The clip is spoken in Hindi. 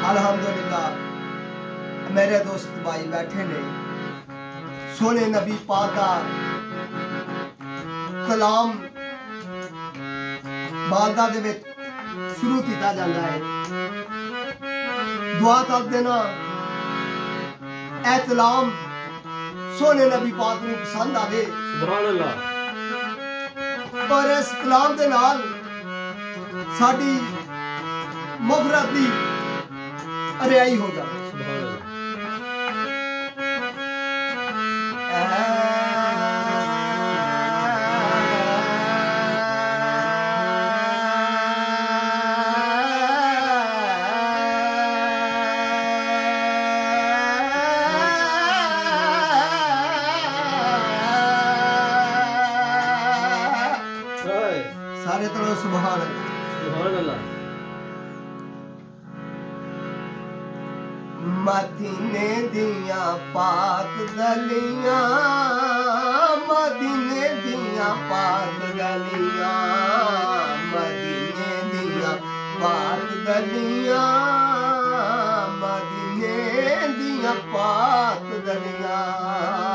अल्हम्दुलिल्लाह मेरे दोस्त भाई बैठे ने सोने नबी पाक दा कलाम बारगाह दे विच शुरू किया जाता है। दुआ कर देना ए कलाम सोने नबी पाक नूं पसंद आवे सुभान अल्लाह और इस कलाम दे नाल साडी मग़फ़िरत दी रिहाई हो जाए। सारे तरह सुभान अल्लाह। मदीने दिया पाक गलियां, मदीने दिया पाक गलियां, मदीने दिया पाक गलियां, मदीने दिया पाक गलियां।